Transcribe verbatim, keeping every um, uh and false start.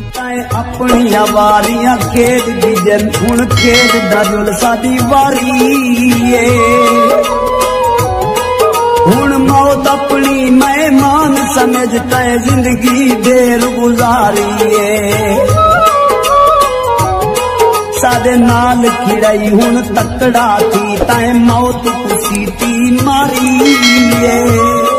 अपनी वारियां खेड दीजन हुण खेड दजुल सादी वारी है। हुण मौत अपनी मेहमान समझ तय जिंदगी देर गुजारी है। सादे नाल खिड़ाई हुण तकड़ा थी तय मौत कुसीती मारी है।